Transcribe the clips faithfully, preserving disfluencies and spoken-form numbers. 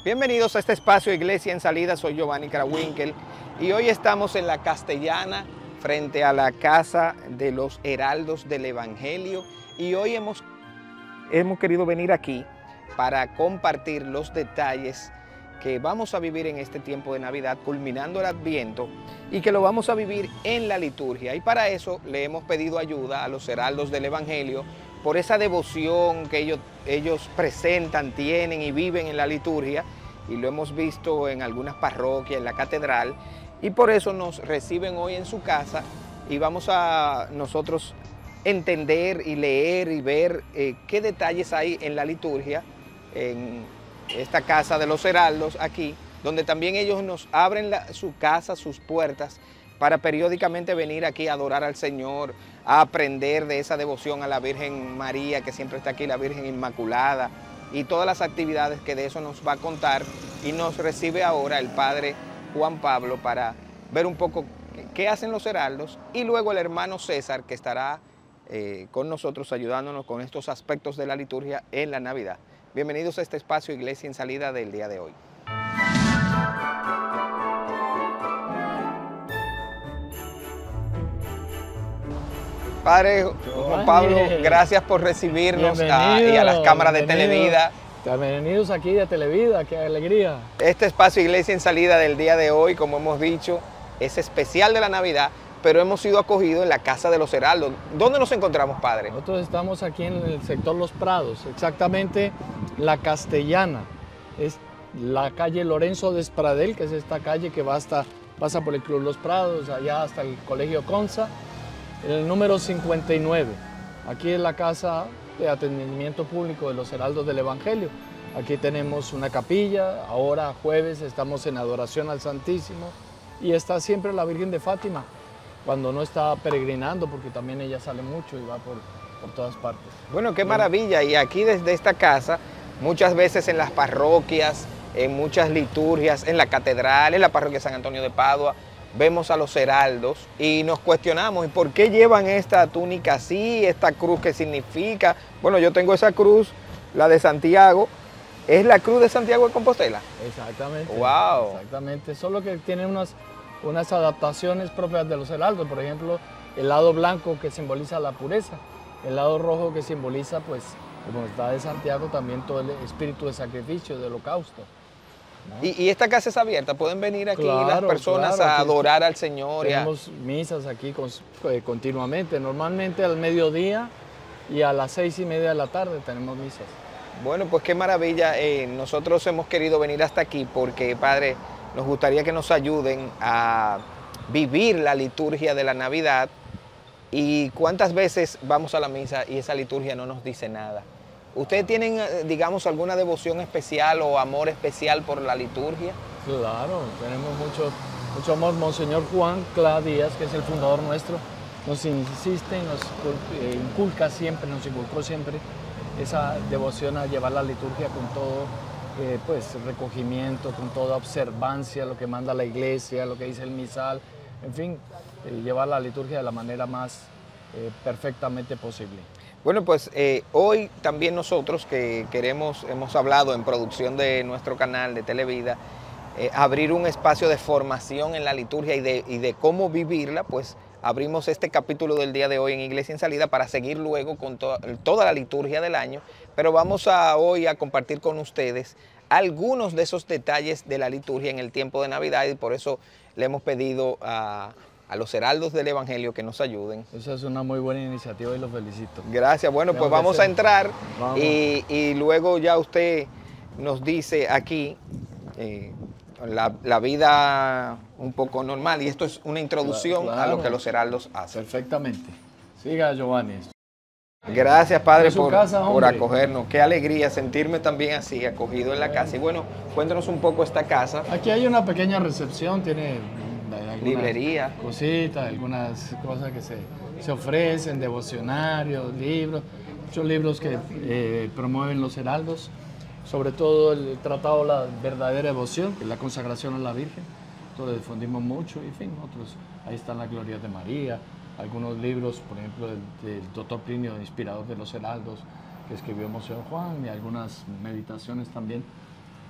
Bienvenidos a este espacio Iglesia en Salida, soy Giovanni Krawinkel y hoy estamos en la Castellana frente a la Casa de los Heraldos del Evangelio y hoy hemos, hemos querido venir aquí para compartir los detalles que vamos a vivir en este tiempo de Navidad, culminando el Adviento, y que lo vamos a vivir en la liturgia. Y para eso le hemos pedido ayuda a los Heraldos del Evangelio por esa devoción que ellos, ellos presentan, tienen y viven en la liturgia, y lo hemos visto en algunas parroquias, en la catedral, y por eso nos reciben hoy en su casa y vamos a nosotros entender y leer y ver eh, qué detalles hay en la liturgia, en esta casa de los Heraldos aquí, donde también ellos nos abren la, su casa, sus puertas, para periódicamente venir aquí a adorar al Señor, a aprender de esa devoción a la Virgen María, que siempre está aquí, la Virgen Inmaculada, y todas las actividades que de eso nos va a contar, y nos recibe ahora el Padre Juan Pablo para ver un poco qué hacen los Heraldos, y luego el hermano César, que estará eh, con nosotros ayudándonos con estos aspectos de la liturgia en la Navidad. Bienvenidos a este espacio Iglesia en Salida del día de hoy. Padre Juan Pablo, gracias por recibirnos a, y a las cámaras de Televida. Bienvenidos aquí de Televida, qué alegría. Este espacio Iglesia en Salida del día de hoy, como hemos dicho, es especial de la Navidad, pero hemos sido acogidos en la Casa de los Heraldos. ¿Dónde nos encontramos, Padre? Nosotros estamos aquí en el sector Los Prados, exactamente la Castellana. Es la calle Lorenzo Despradel, que es esta calle que va hasta, pasa por el Club Los Prados, allá hasta el Colegio Conza, el número cincuenta y nueve. Aquí es la Casa de Atendimiento Público de los Heraldos del Evangelio. Aquí tenemos una capilla, ahora jueves estamos en adoración al Santísimo y está siempre la Virgen de Fátima, cuando no está peregrinando, porque también ella sale mucho y va por, por todas partes. Bueno, qué maravilla. Y aquí desde esta casa, muchas veces en las parroquias, en muchas liturgias, en la catedral, en la parroquia San Antonio de Padua, vemos a los heraldos y nos cuestionamos, ¿y por qué llevan esta túnica así? ¿Esta cruz qué significa? Bueno, yo tengo esa cruz, la de Santiago. ¿Es la cruz de Santiago de Compostela? Exactamente. ¡Wow! Exactamente, solo que tiene unas... unas adaptaciones propias de los heraldos, por ejemplo, el lado blanco que simboliza la pureza, el lado rojo que simboliza, pues, como está de Santiago, también todo el espíritu de sacrificio, de holocausto, ¿no? ¿Y, y esta casa es abierta? ¿Pueden venir aquí claro, las personas claro, a adorar al Señor? Tenemos a... misas aquí con, eh, continuamente, normalmente al mediodía y a las seis y media de la tarde tenemos misas. Bueno, pues qué maravilla. Eh, nosotros hemos querido venir hasta aquí porque, Padre, nos gustaría que nos ayuden a vivir la liturgia de la Navidad. ¿Y cuántas veces vamos a la misa y esa liturgia no nos dice nada? ¿Ustedes tienen, digamos, alguna devoción especial o amor especial por la liturgia? Claro, tenemos mucho, mucho amor. Monseñor Juan Clá Díaz, que es el fundador nuestro, nos insiste, nos inculca siempre, nos inculcó siempre esa devoción a llevar la liturgia con todo Eh, pues recogimiento, con toda observancia, lo que manda la iglesia, lo que dice el misal, en fin, eh, llevar la liturgia de la manera más eh, perfectamente posible. Bueno, pues eh, hoy también nosotros que queremos, hemos hablado en producción de nuestro canal de Televida, eh, abrir un espacio de formación en la liturgia y de, y de cómo vivirla, pues abrimos este capítulo del día de hoy en Iglesia en Salida para seguir luego con to toda la liturgia del año, pero vamos a hoy a compartir con ustedes algunos de esos detalles de la liturgia en el tiempo de Navidad, y por eso le hemos pedido a, a los heraldos del Evangelio que nos ayuden. Esa es una muy buena iniciativa y los felicito. Gracias. Bueno, pues vamos a entrar y, y luego ya usted nos dice aquí eh, La, la vida un poco normal, y esto es una introducción claro, claro. a lo que los heraldos hacen. Perfectamente. Siga, Giovanni. Gracias, Padre, por, casa, por acogernos. Qué alegría sentirme también así, acogido en la casa. Y bueno, cuéntanos un poco esta casa. Aquí hay una pequeña recepción, tiene librería, cositas, algunas cosas que se, se ofrecen, devocionarios, libros, muchos libros que eh, promueven los heraldos. Sobre todo el tratado La Verdadera Devoción, que es la consagración a la Virgen. Entonces difundimos mucho, y en fin, otros, ahí están las Glorias de María, algunos libros, por ejemplo, del, del doctor Plinio, inspirador de los heraldos, que escribió Monseñor Juan, y algunas meditaciones también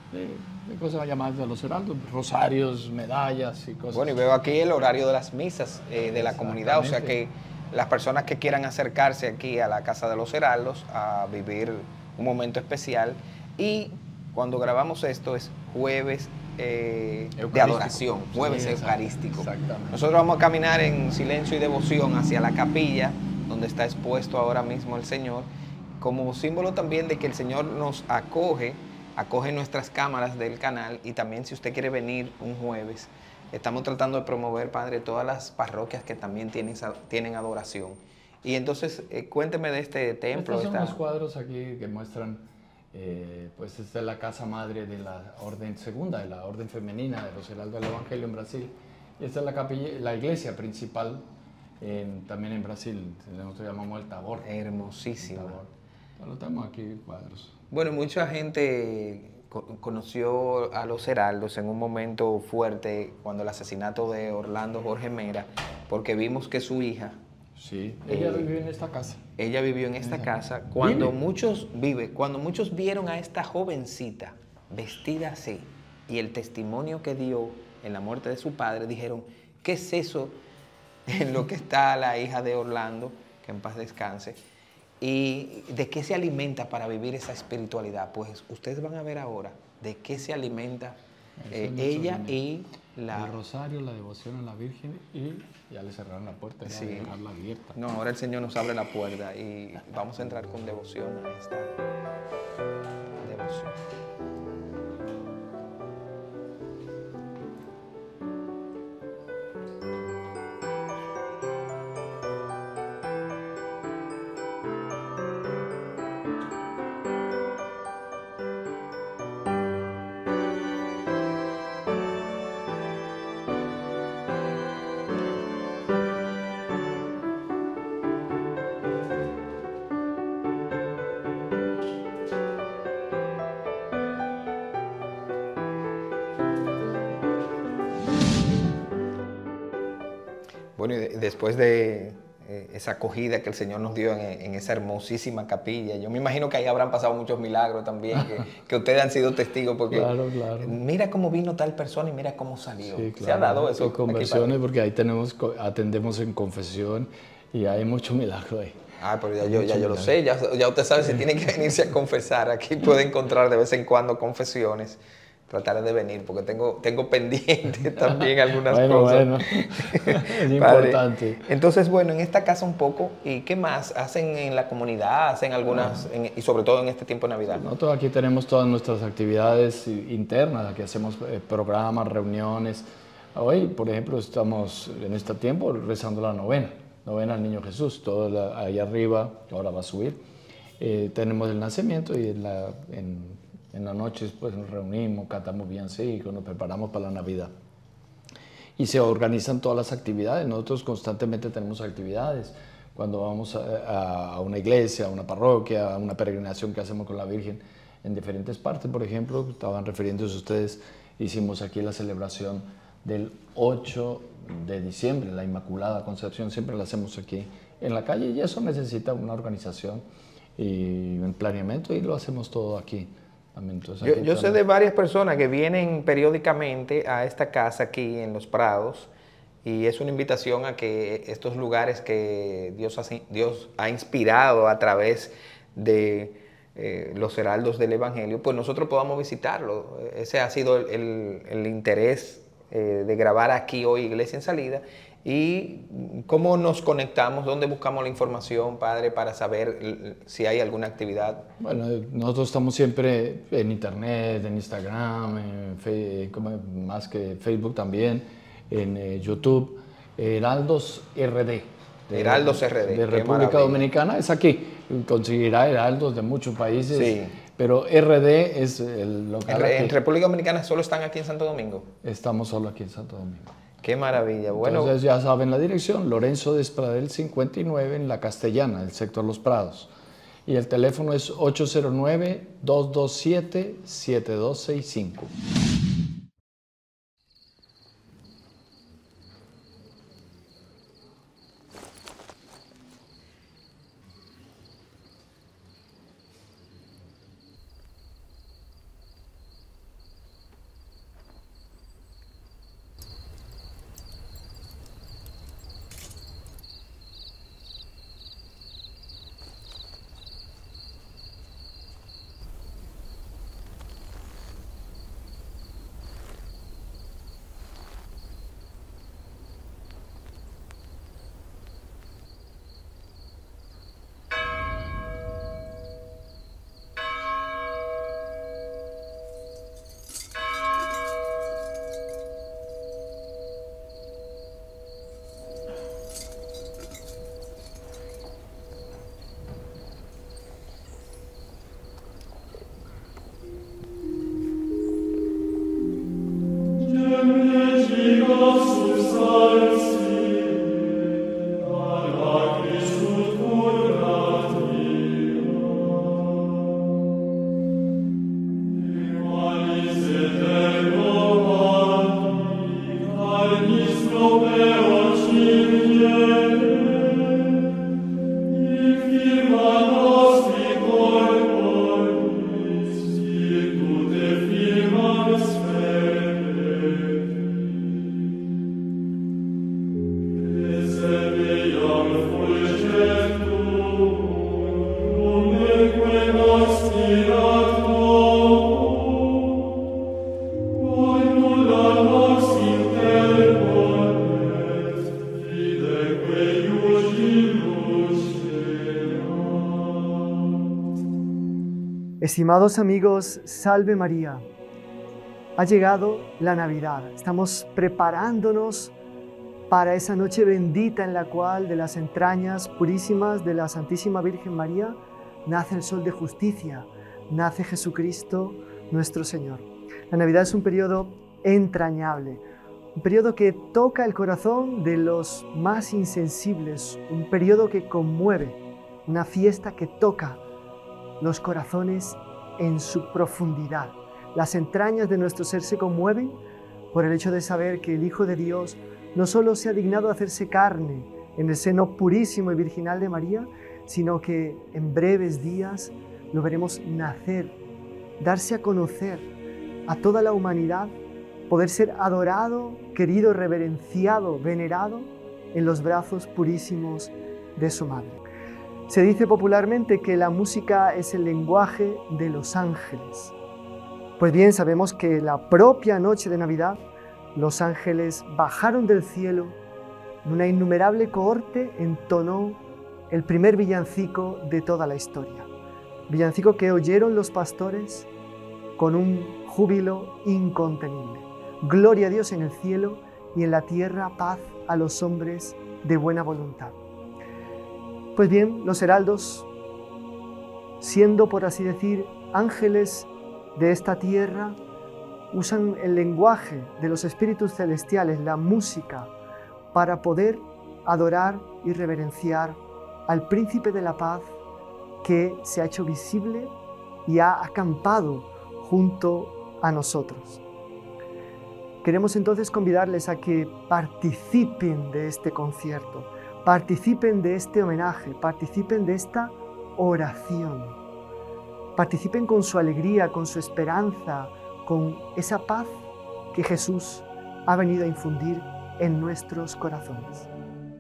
de, de cosas llamadas de los heraldos, rosarios, medallas y cosas. Bueno, y veo aquí el horario de las misas eh, de la comunidad, o sea que las personas que quieran acercarse aquí a la Casa de los Heraldos a vivir un momento especial, y cuando grabamos esto es jueves eh, de adoración, jueves sí, eucarístico. Exactamente. Nosotros vamos a caminar en silencio y devoción hacia la capilla donde está expuesto ahora mismo el Señor, como símbolo también de que el Señor nos acoge, acoge nuestras cámaras del canal, y también si usted quiere venir un jueves, estamos tratando de promover, Padre, todas las parroquias que también tienen, tienen adoración. Y entonces, eh, cuénteme de este templo. Estos son esta... los cuadros aquí que muestran, eh, pues esta es la casa madre de la orden segunda, de la orden femenina de los Heraldos del Evangelio en Brasil. Y esta es la, capilla, la iglesia principal en, también en Brasil, nosotros llamamos el Tabor. Hermosísimo. El Tabor. Lo tenemos aquí cuadros. Bueno, mucha gente conoció a los Heraldos en un momento fuerte cuando el asesinato de Orlando Jorge Mera, porque vimos que su hija... Sí, ella eh, vivió en esta casa. Ella vivió en esta casa. Cuando ¿Vive? muchos vive, cuando muchos vieron a esta jovencita vestida así y el testimonio que dio en la muerte de su padre, dijeron, ¿qué es eso en lo que está la hija de Orlando, que en paz descanse? ¿Y de qué se alimenta para vivir esa espiritualidad? Pues ustedes van a ver ahora de qué se alimenta eh, ella y la... El rosario, la devoción a la Virgen, y ya le cerraron la puerta, ya sí. dejarla abierta. No, ahora el Señor nos abre la puerta y vamos a entrar con devoción a esta devoción. Bueno, y de, después de eh, esa acogida que el Señor nos dio en, en esa hermosísima capilla, yo me imagino que ahí habrán pasado muchos milagros también, que, que ustedes han sido testigos, porque claro, claro. mira cómo vino tal persona y mira cómo salió. Sí, claro. Se ha dado eso. Y conversiones, porque ahí tenemos, atendemos en confesión y hay mucho milagro ahí. Ah, pero ya yo, ya yo lo sé, ya, ya usted sabe si tiene que venirse a confesar. Aquí puede encontrar de vez en cuando confesiones. Trataré de venir porque tengo, tengo pendiente también algunas bueno, cosas. Bueno, es importante. Entonces, bueno, en esta casa un poco, ¿y qué más hacen en la comunidad? ¿Hacen algunas, en, y sobre todo en este tiempo de Navidad? Nosotros aquí tenemos todas nuestras actividades internas, aquí hacemos eh, programas, reuniones. Hoy, por ejemplo, estamos en este tiempo rezando la novena, novena al Niño Jesús, todo la, ahí arriba, ahora va a subir. Eh, tenemos el nacimiento y en la... En, En las noches pues, nos reunimos, cantamos villancicos, nos preparamos para la Navidad. Y se organizan todas las actividades. Nosotros constantemente tenemos actividades. Cuando vamos a, a una iglesia, a una parroquia, a una peregrinación que hacemos con la Virgen en diferentes partes. Por ejemplo, estaban refiriéndose ustedes, hicimos aquí la celebración del ocho de diciembre, la Inmaculada Concepción, siempre la hacemos aquí en la calle, y eso necesita una organización y un planeamiento, y lo hacemos todo aquí. Entonces, yo yo sé de varias personas que vienen periódicamente a esta casa aquí en Los Prados, y es una invitación a que estos lugares que Dios ha, Dios ha inspirado a través de eh, los heraldos del Evangelio, pues nosotros podamos visitarlo. Ese ha sido el, el, el interés eh, de grabar aquí hoy Iglesia en Salida. ¿Y cómo nos conectamos? ¿Dónde buscamos la información, Padre, para saber si hay alguna actividad? Bueno, nosotros estamos siempre en Internet, en Instagram, en fe, más que Facebook también, en eh, YouTube. Heraldos R D. De, Heraldos R D. De República Dominicana. Es aquí. Conseguirá heraldos de muchos países. Sí. Pero R D es el local. En, en República Dominicana solo están aquí en Santo Domingo. Estamos solo aquí en Santo Domingo. Qué maravilla. Bueno, entonces ya saben la dirección, Lorenzo de Despradel cincuenta y nueve en La Castellana, el sector Los Prados. Y el teléfono es ocho cero nueve, dos dos siete, siete dos seis cinco. Estimados amigos, salve María. Ha llegado la Navidad. Estamos preparándonos para esa noche bendita en la cual de las entrañas purísimas de la Santísima Virgen María nace el sol de justicia, nace Jesucristo nuestro Señor. La Navidad es un periodo entrañable, un periodo que toca el corazón de los más insensibles, un periodo que conmueve, una fiesta que toca los corazones en su profundidad. Las entrañas de nuestro ser se conmueven por el hecho de saber que el Hijo de Dios no solo se ha dignado a hacerse carne en el seno purísimo y virginal de María, sino que en breves días lo veremos nacer, darse a conocer a toda la humanidad, poder ser adorado, querido, reverenciado, venerado en los brazos purísimos de su madre. Se dice popularmente que la música es el lenguaje de los ángeles. Pues bien, sabemos que la propia noche de Navidad, los ángeles bajaron del cielo, en una innumerable cohorte entonó el primer villancico de toda la historia. Villancico que oyeron los pastores con un júbilo incontenible. Gloria a Dios en el cielo y en la tierra paz a los hombres de buena voluntad. Pues bien, los heraldos, siendo por así decir ángeles de esta tierra, usan el lenguaje de los espíritus celestiales, la música, para poder adorar y reverenciar al Príncipe de la Paz que se ha hecho visible y ha acampado junto a nosotros. Queremos entonces convidarles a que participen de este concierto, participen de este homenaje, participen de esta oración, participen con su alegría, con su esperanza, con esa paz que Jesús ha venido a infundir en nuestros corazones.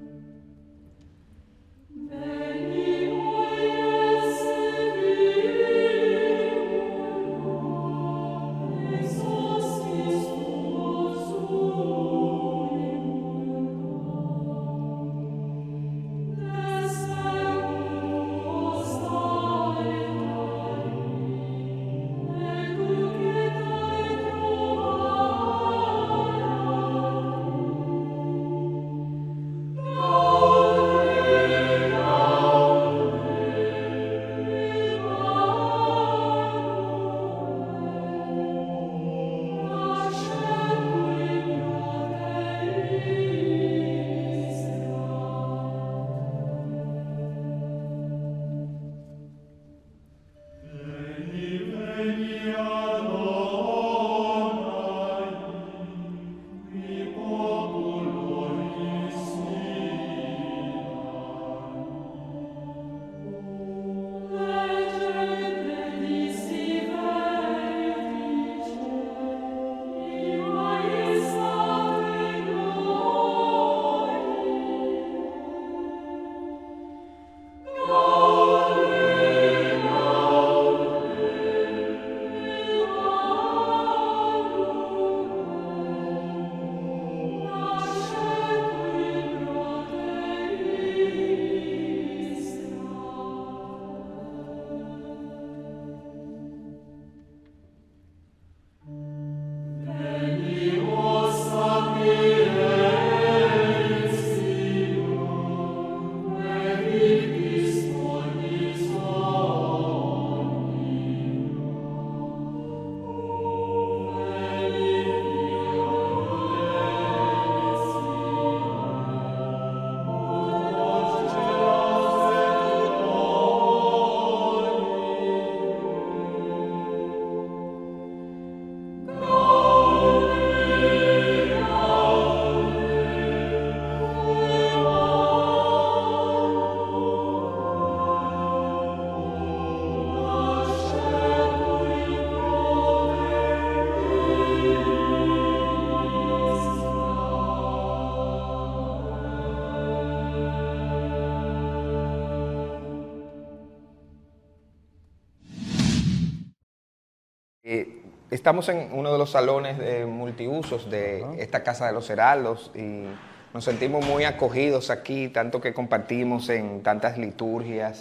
Eh, estamos en uno de los salones de multiusos de uh-huh. esta Casa de los Heraldos y nos sentimos muy acogidos aquí, tanto que compartimos en tantas liturgias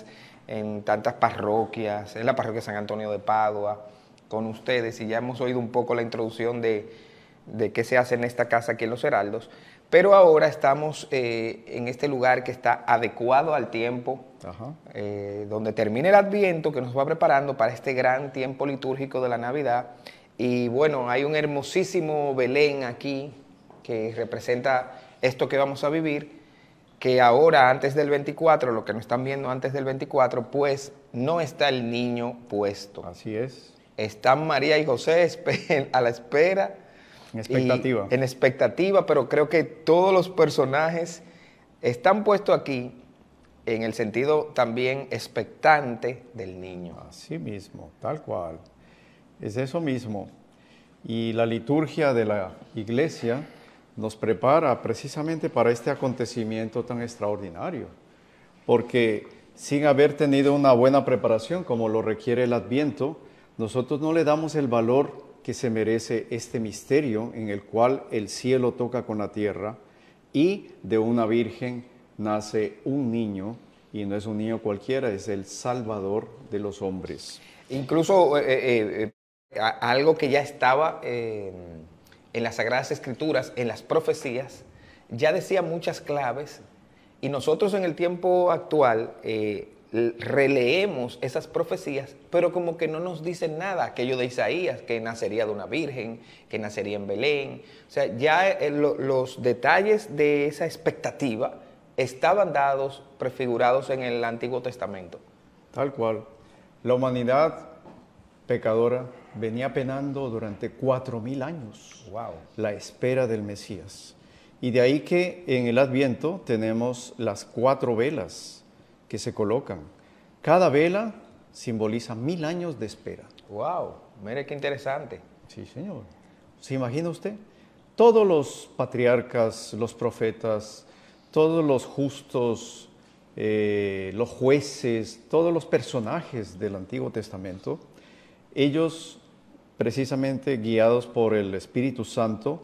en tantas parroquias, en la parroquia San Antonio de Padua, con ustedes, y ya hemos oído un poco la introducción de, de qué se hace en esta casa aquí en Los Heraldos, pero ahora estamos eh, en este lugar que está adecuado al tiempo, eh, donde termina el Adviento, que nos va preparando para este gran tiempo litúrgico de la Navidad. Y bueno, hay un hermosísimo Belén aquí que representa esto que vamos a vivir, que ahora antes del veinticuatro, lo que nos están viendo antes del veinticuatro, pues no está el niño puesto. Así es. Están María y José a la espera. En expectativa. En expectativa, pero creo que todos los personajes están puestos aquí en el sentido también expectante del niño. Así mismo, tal cual. Es eso mismo. Y la liturgia de la iglesia nos prepara precisamente para este acontecimiento tan extraordinario. Porque sin haber tenido una buena preparación, como lo requiere el Adviento, nosotros no le damos el valor que se merece este misterio en el cual el cielo toca con la tierra y de una virgen nace un niño, y no es un niño cualquiera, es el Salvador de los hombres. Incluso eh, eh, eh, algo que ya estaba eh, en las Sagradas Escrituras, en las profecías, ya decía muchas claves, y nosotros en el tiempo actual eh, releemos esas profecías, pero como que no nos dicen nada. Aquello de Isaías, que nacería de una virgen, que nacería en Belén. O sea, ya eh, lo, los detalles de esa expectativa estaban dados, prefigurados en el Antiguo Testamento. Tal cual. La humanidad pecadora venía penando durante cuatro mil años. Wow. La espera del Mesías. Y de ahí que en el Adviento tenemos las cuatro velas que se colocan. Cada vela simboliza mil años de espera. Wow, mire qué interesante. Sí, señor. ¿Se imagina usted? Todos los patriarcas, los profetas, todos los justos, eh, los jueces, todos los personajes del Antiguo Testamento, ellos, precisamente guiados por el Espíritu Santo,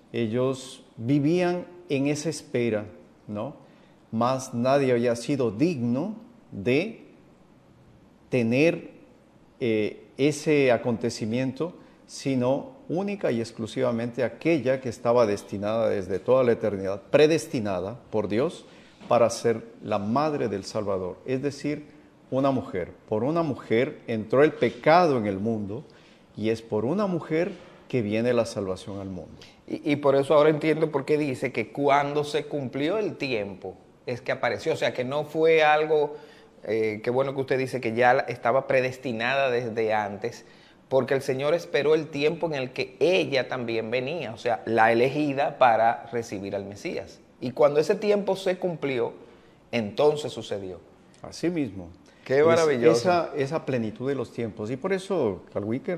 ellos vivían en esa espera, ¿no? Mas nadie había sido digno de tener eh, ese acontecimiento, sino única y exclusivamente aquella que estaba destinada desde toda la eternidad, predestinada por Dios para ser la madre del Salvador, es decir, una mujer. Por una mujer entró el pecado en el mundo y es por una mujer que viene la salvación al mundo. Y, y por eso ahora entiendo por qué dice que cuando se cumplió el tiempo es que apareció, o sea, que no fue algo, eh, qué bueno que usted dice que ya estaba predestinada desde antes, porque el Señor esperó el tiempo en el que ella también venía, o sea, la elegida para recibir al Mesías. Y cuando ese tiempo se cumplió, entonces sucedió. Así mismo. Qué maravilloso. Esa, esa plenitud de los tiempos. Y por eso, Carl Wicker,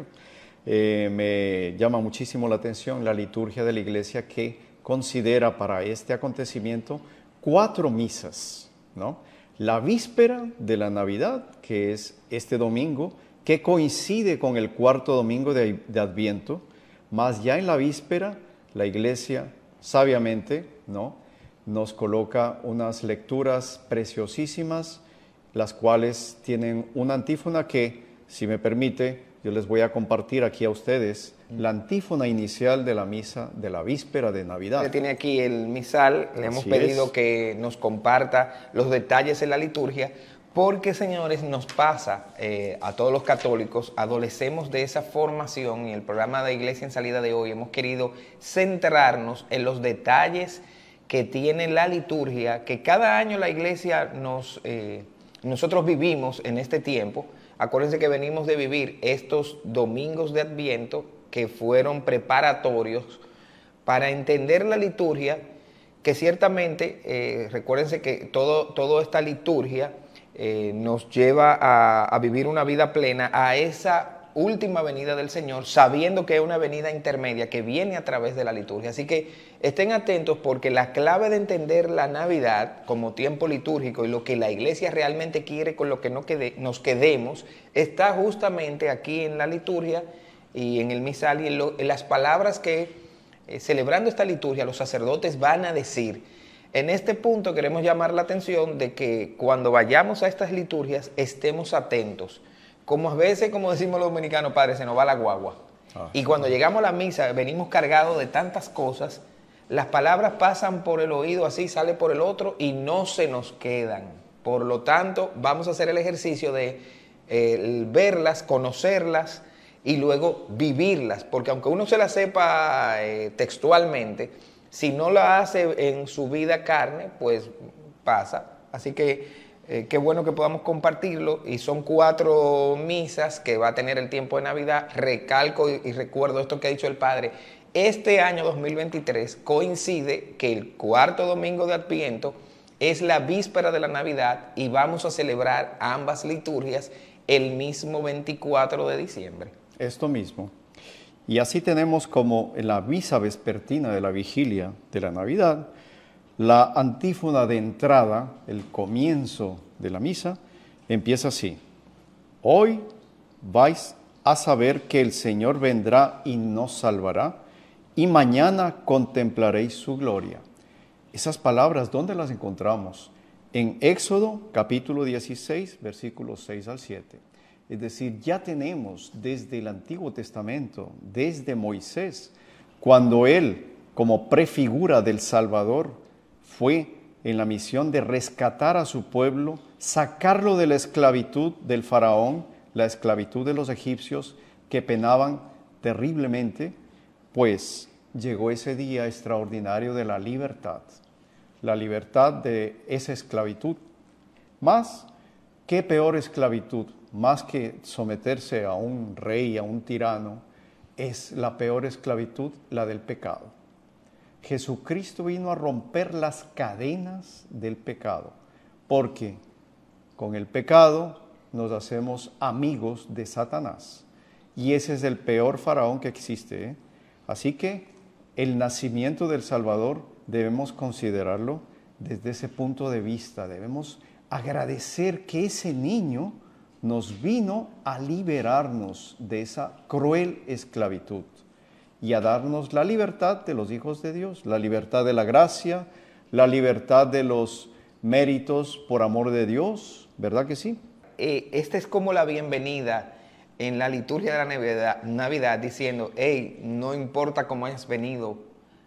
eh, me llama muchísimo la atención la liturgia de la Iglesia, que considera para este acontecimiento cuatro misas, ¿no? La víspera de la Navidad, que es este domingo, que coincide con el cuarto domingo de, de Adviento, más ya en la víspera la Iglesia sabiamente, ¿no?, nos coloca unas lecturas preciosísimas, las cuales tienen una antífona que, si me permite, yo les voy a compartir aquí a ustedes la antífona inicial de la misa de la víspera de Navidad. Usted tiene aquí el misal, le hemos Así pedido es. que nos comparta los detalles en la liturgia, porque, señores, nos pasa eh, a todos los católicos, adolecemos de esa formación, y el programa de Iglesia en Salida de hoy hemos querido centrarnos en los detalles que tiene la liturgia, que cada año la Iglesia nos, eh, nosotros vivimos en este tiempo. Acuérdense que venimos de vivir estos domingos de Adviento que fueron preparatorios para entender la liturgia, que ciertamente, eh, recuérdense que todo, toda esta liturgia eh, nos lleva a, a vivir una vida plena, a esa última venida del Señor, sabiendo que es una venida intermedia que viene a través de la liturgia. Así que estén atentos, porque la clave de entender la Navidad como tiempo litúrgico y lo que la Iglesia realmente quiere con lo que no quede, nos quedemos, está justamente aquí en la liturgia y en el misal y en, lo, en las palabras que, eh, celebrando esta liturgia, los sacerdotes van a decir En este punto queremos llamar la atención de que cuando vayamos a estas liturgias estemos atentos. Como a veces, como decimos los dominicanos, padre, se nos va la guagua. Ah, y cuando llegamos a la misa venimos cargados de tantas cosas, las palabras pasan por el oído así, sale por el otro y no se nos quedan. Por lo tanto, vamos a hacer el ejercicio de eh, verlas, conocerlas y luego vivirlas. Porque aunque uno se las sepa eh, textualmente, si no la hace en su vida carne, pues pasa. Así que eh, qué bueno que podamos compartirlo. Y son cuatro misas que va a tener el tiempo de Navidad. Recalco y, y recuerdo esto que ha dicho el Padre. Este año dos mil veintitrés coincide que el cuarto domingo de Adviento es la víspera de la Navidad y vamos a celebrar ambas liturgias el mismo veinticuatro de diciembre. Esto mismo. Y así tenemos como en la misa vespertina de la vigilia de la Navidad, la antífona de entrada, el comienzo de la misa, empieza así. Hoy vais a saber que el Señor vendrá y nos salvará, y mañana contemplaréis su gloria. Esas palabras, ¿dónde las encontramos? En Éxodo, capítulo dieciséis, versículos seis al siete. Es decir, ya tenemos desde el Antiguo Testamento, desde Moisés, cuando él, como prefigura del Salvador, fue en la misión de rescatar a su pueblo, sacarlo de la esclavitud del faraón, la esclavitud de los egipcios que penaban terriblemente, pues llegó ese día extraordinario de la libertad, la libertad de esa esclavitud. Más, ¿qué peor esclavitud? Más que someterse a un rey, a un tirano, es la peor esclavitud, la del pecado. Jesucristo vino a romper las cadenas del pecado, porque con el pecado nos hacemos amigos de Satanás. Y ese es el peor faraón que existe, ¿eh? Así que el nacimiento del Salvador debemos considerarlo desde ese punto de vista. Debemos agradecer que ese niño nos vino a liberarnos de esa cruel esclavitud y a darnos la libertad de los hijos de Dios, la libertad de la gracia, la libertad de los méritos por amor de Dios, ¿verdad que sí? Eh, esta es como la bienvenida en la liturgia de la Navidad, Navidad diciendo, hey, no importa cómo hayas venido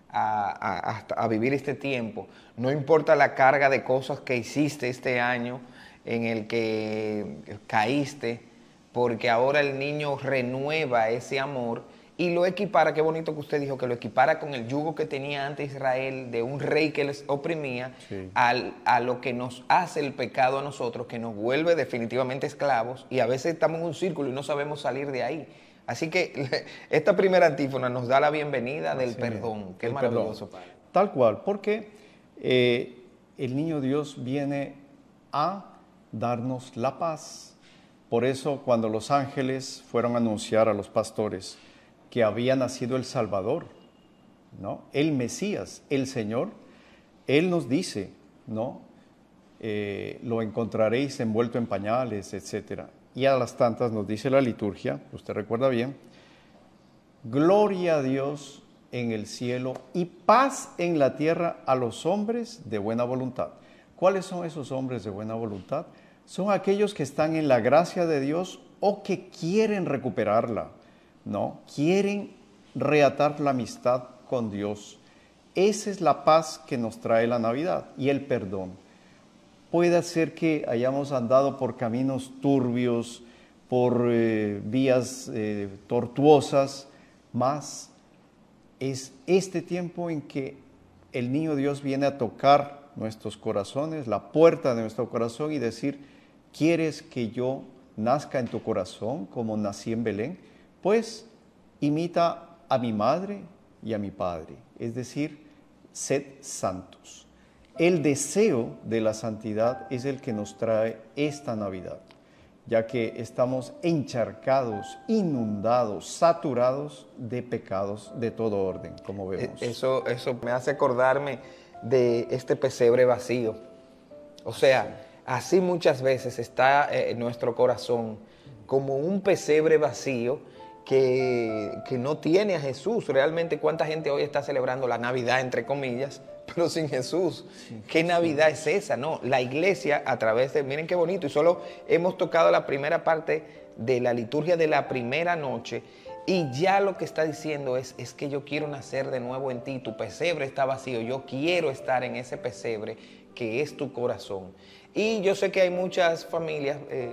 a, a, a vivir este tiempo, no importa la carga de cosas que hiciste este año en el que caíste, porque ahora el niño renueva ese amor y lo equipara, qué bonito que usted dijo, que lo equipara con el yugo que tenía antes Israel, de un rey que les oprimía, sí. al, a lo que nos hace el pecado a nosotros, que nos vuelve definitivamente esclavos, y a veces estamos en un círculo y no sabemos salir de ahí. Así que esta primera antífona nos da la bienvenida del sí, perdón, que es maravilloso. Perdón. Tal cual, porque eh, el niño Dios viene a darnos la paz. Por eso cuando los ángeles fueron a anunciar a los pastores que había nacido el Salvador, ¿no? El Mesías, el Señor, Él nos dice, ¿no? Eh, lo encontraréis envuelto en pañales, etcétera. Y a las tantas nos dice la liturgia, usted recuerda bien, gloria a Dios en el cielo y paz en la tierra a los hombres de buena voluntad. ¿Cuáles son esos hombres de buena voluntad? Son aquellos que están en la gracia de Dios o que quieren recuperarla, ¿no? Quieren reatar la amistad con Dios. Esa es la paz que nos trae la Navidad y el perdón. Puede ser que hayamos andado por caminos turbios, por eh, vías eh, tortuosas, más es este tiempo en que el niño Dios viene a tocar nuestros corazones, la puerta de nuestro corazón y decir, ¿quieres que yo nazca en tu corazón como nací en Belén? Pues imita a mi madre y a mi padre, es decir, sed santos. El deseo de la santidad es el que nos trae esta Navidad, ya que estamos encharcados, inundados, saturados de pecados de todo orden, como vemos. Eso, eso me hace acordarme de este pesebre vacío. O sea, así muchas veces está eh, nuestro corazón como un pesebre vacío que, que no tiene a Jesús. Realmente, ¿cuánta gente hoy está celebrando la Navidad, entre comillas, pero sin Jesús. Sí, ¿Qué Navidad es esa? No, la iglesia a través de, miren qué bonito, y solo hemos tocado la primera parte de la liturgia de la primera noche, y ya lo que está diciendo es, es que yo quiero nacer de nuevo en ti, tu pesebre está vacío, yo quiero estar en ese pesebre que es tu corazón. Y yo sé que hay muchas familias, eh,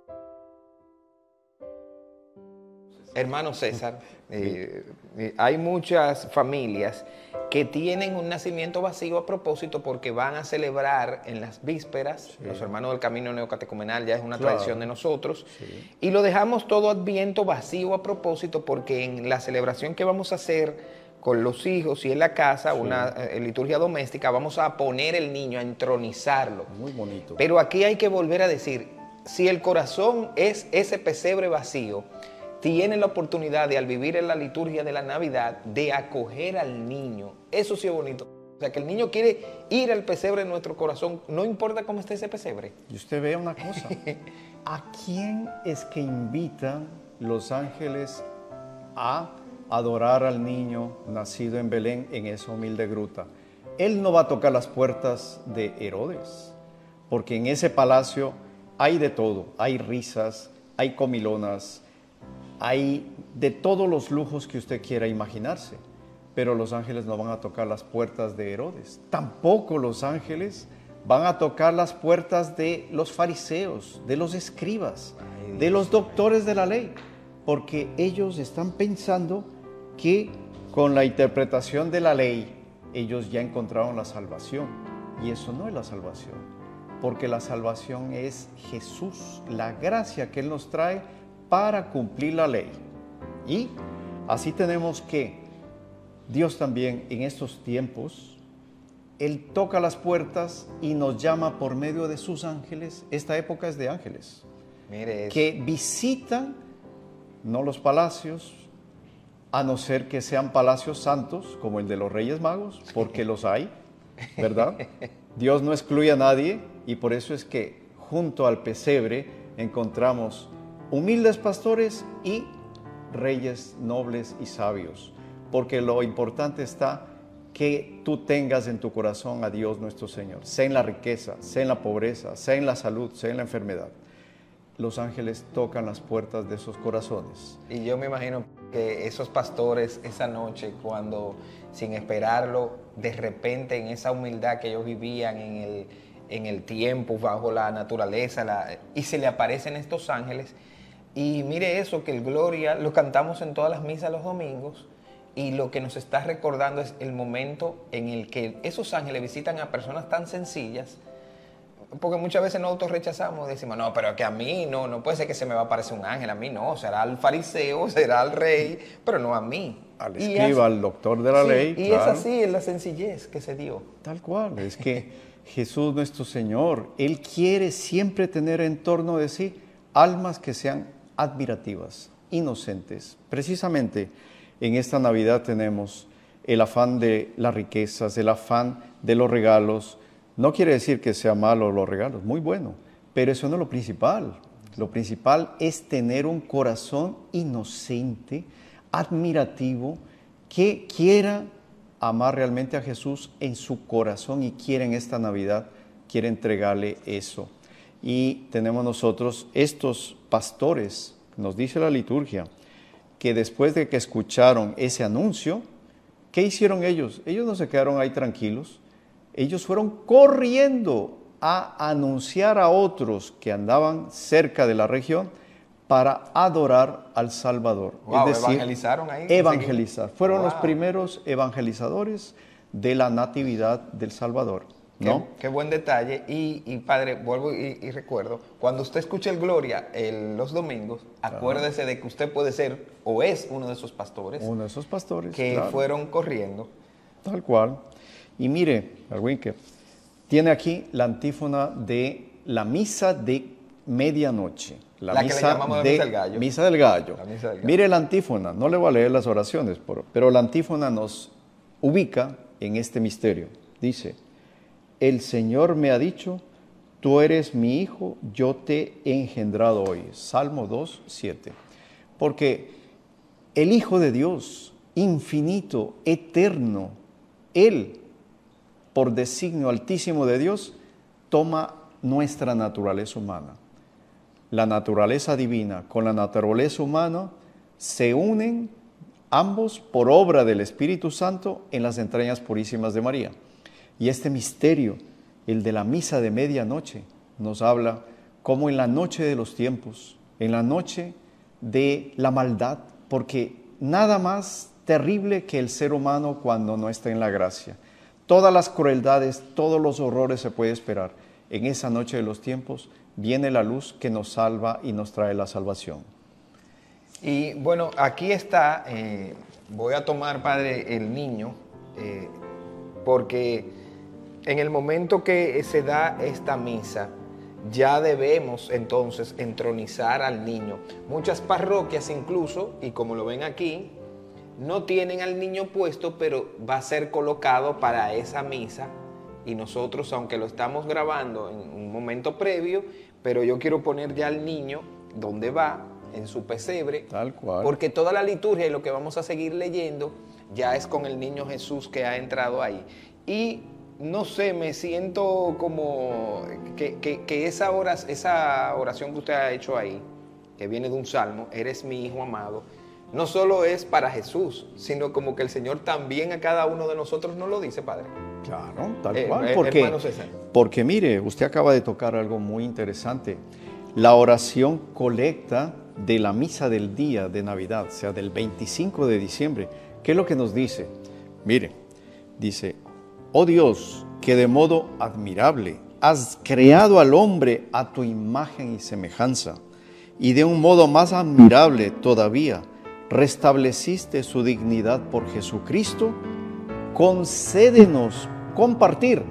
hermano César, eh, eh, hay muchas familias que tienen un nacimiento vacío a propósito porque van a celebrar en las vísperas, sí. Los hermanos del camino neocatecumenal ya es una claro. tradición de nosotros, sí. Y lo dejamos todo Adviento vacío a propósito porque en la celebración que vamos a hacer con los hijos y en la casa, sí. una eh, liturgia doméstica, vamos a poner el niño, a entronizarlo. Muy bonito. Pero aquí hay que volver a decir, si el corazón es ese pesebre vacío, tiene la oportunidad de, al vivir en la liturgia de la Navidad, de acoger al niño. Eso sí es bonito. O sea, que el niño quiere ir al pesebre de nuestro corazón, no importa cómo esté ese pesebre. Y usted vea una cosa, ¿a quién es que invitan los ángeles a adorar al niño nacido en Belén en esa humilde gruta? Él no va a tocar las puertas de Herodes, porque en ese palacio hay de todo, hay risas, hay comilonas, hay de todos los lujos que usted quiera imaginarse, pero los ángeles no van a tocar las puertas de Herodes. Tampoco los ángeles van a tocar las puertas de los fariseos, de los escribas, de los doctores de la ley, porque ellos están pensando que con la interpretación de la ley ellos ya encontraron la salvación, y eso no es la salvación, porque la salvación es Jesús, la gracia que Él nos trae para cumplir la ley. Y así tenemos que Dios también en estos tiempos, Él toca las puertas y nos llama por medio de sus ángeles. Esta época es de ángeles. Mire eso. Que visitan no los palacios, a no ser que sean palacios santos como el de los Reyes Magos, porque los hay, ¿verdad? Dios no excluye a nadie, y por eso es que junto al pesebre encontramos humildes pastores y reyes nobles y sabios, porque lo importante está que tú tengas en tu corazón a Dios nuestro Señor, sea en la riqueza, sea en la pobreza, sea en la salud, sea en la enfermedad. Los ángeles tocan las puertas de esos corazones. Y yo me imagino que esos pastores esa noche, cuando sin esperarlo, de repente en esa humildad que ellos vivían en el, en el tiempo, bajo la naturaleza, la, y se le aparecen estos ángeles. Y mire eso, que el Gloria lo cantamos en todas las misas los domingos, y lo que nos está recordando es el momento en el que esos ángeles visitan a personas tan sencillas, porque muchas veces nosotros rechazamos, decimos, no, pero que a mí no, no puede ser que se me va a aparecer un ángel, a mí no, será al fariseo, será al rey, pero no a mí. Al escriba, al doctor de la sí, ley. Y claro. es así, es la sencillez que se dio. Tal cual, es que Jesús nuestro Señor, Él quiere siempre tener en torno de sí almas que sean admirativas, inocentes. Precisamente en esta Navidad tenemos el afán de las riquezas, el afán de los regalos. No quiere decir que sea malo los regalos, muy bueno, pero eso no es lo principal. Lo principal es tener un corazón inocente, admirativo, que quiera amar realmente a Jesús en su corazón y quiere en esta Navidad, quiere entregarle eso. Y tenemos nosotros estos pastores, nos dice la liturgia, que después de que escucharon ese anuncio, ¿qué hicieron ellos? Ellos no se quedaron ahí tranquilos, ellos fueron corriendo a anunciar a otros que andaban cerca de la región para adorar al Salvador. Wow, es decir, evangelizaron ahí. Evangelizar. Fueron wow. los primeros evangelizadores de la natividad del Salvador. ¿No? Qué, qué buen detalle. Y, y padre, vuelvo y, y recuerdo, cuando usted escuche el Gloria el, los domingos, acuérdese de que usted puede ser o es uno de esos pastores. Uno de esos pastores, que claro. fueron corriendo. Tal cual. Y mire, Arwinke, tiene aquí la antífona de la misa de medianoche. La, la misa que le llamamos de, de misa del gallo. Misa del gallo. La misa del gallo. Mire la antífona, no le voy a leer las oraciones, pero, pero la antífona nos ubica en este misterio. Dice: el Señor me ha dicho, tú eres mi hijo, yo te he engendrado hoy. Salmo dos, siete. Porque el Hijo de Dios, infinito, eterno, Él por designio altísimo de Dios, toma nuestra naturaleza humana. La naturaleza divina con la naturaleza humana se unen ambos por obra del Espíritu Santo en las entrañas purísimas de María. Y este misterio, el de la misa de medianoche, nos habla cómo en la noche de los tiempos, en la noche de la maldad, porque nada más terrible que el ser humano cuando no está en la gracia. Todas las crueldades, todos los horrores se puede esperar. En esa noche de los tiempos viene la luz que nos salva y nos trae la salvación. Y bueno, aquí está, eh, voy a tomar, padre, el niño, eh, porque en el momento que se da esta misa, ya debemos entonces entronizar al niño. Muchas parroquias incluso, y como lo ven aquí, no tienen al niño puesto, pero va a ser colocado para esa misa. Y nosotros, aunque lo estamos grabando en un momento previo, pero yo quiero poner ya al niño donde va, en su pesebre, tal cual, porque toda la liturgia y lo que vamos a seguir leyendo ya es con el niño Jesús que ha entrado ahí. Y no sé, me siento como que, que, que esa, oración, esa oración que usted ha hecho ahí, que viene de un salmo, eres mi hijo amado, no solo es para Jesús, sino como que el Señor también a cada uno de nosotros nos lo dice, Padre. Claro, tal Eh, cual, eh, porque, hermano César. porque mire, usted acaba de tocar algo muy interesante. La oración colecta de la misa del día de Navidad, o sea, del veinticinco de diciembre, ¿qué es lo que nos dice? Mire, dice, oh Dios, que de modo admirable has creado al hombre a tu imagen y semejanza, y de un modo más admirable todavía, restableciste su dignidad por Jesucristo, concédenos compartir.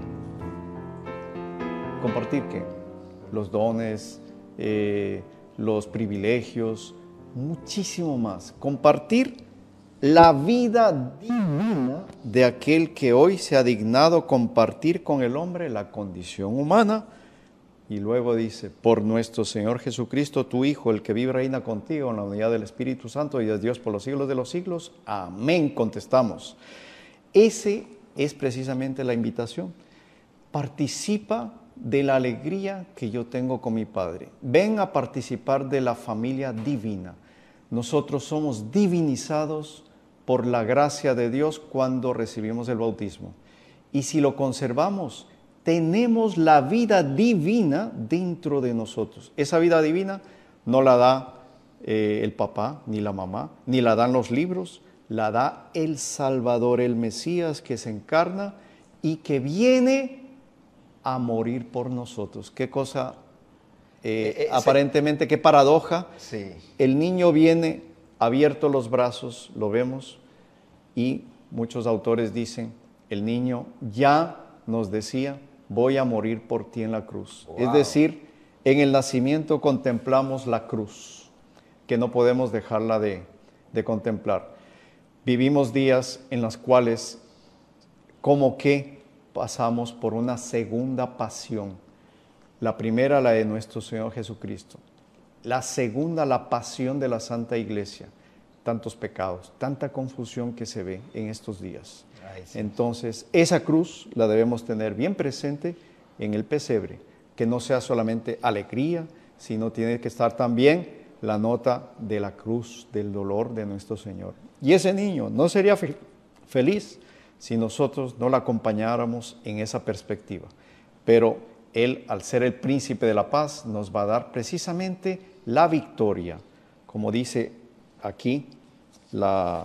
¿Compartir qué? Los dones, eh, los privilegios, muchísimo más. Compartir la vida divina de aquel que hoy se ha dignado compartir con el hombre la condición humana. Y luego dice, por nuestro Señor Jesucristo, tu Hijo, el que vive y reina contigo en la unidad del Espíritu Santo y es Dios por los siglos de los siglos. Amén, contestamos. Ese es precisamente la invitación. Participa de la alegría que yo tengo con mi Padre. Ven a participar de la familia divina. Nosotros somos divinizados por la gracia de Dios cuando recibimos el bautismo. Y si lo conservamos, tenemos la vida divina dentro de nosotros. Esa vida divina no la da eh, el papá, ni la mamá, ni la dan los libros, la da el Salvador, el Mesías que se encarna y que viene a morir por nosotros. Qué cosa, eh, eh, eh, aparentemente, qué paradoja. Sí. El niño viene abiertos los brazos, lo vemos, y muchos autores dicen, el niño ya nos decía, voy a morir por ti en la cruz. Wow. Es decir, en el nacimiento contemplamos la cruz, que no podemos dejarla de, de contemplar. Vivimos días en los cuales, como que pasamos por una segunda pasión. La primera, la de nuestro Señor Jesucristo. La segunda, la pasión de la Santa Iglesia. Tantos pecados, tanta confusión que se ve en estos días. Ay, sí. Entonces, esa cruz la debemos tener bien presente en el pesebre. Que no sea solamente alegría, sino tiene que estar también la nota de la cruz, del dolor de nuestro Señor. Y ese niño no sería fe- feliz si nosotros no la acompañáramos en esa perspectiva. Pero Él, al ser el príncipe de la paz, nos va a dar precisamente la victoria. Como dice aquí la,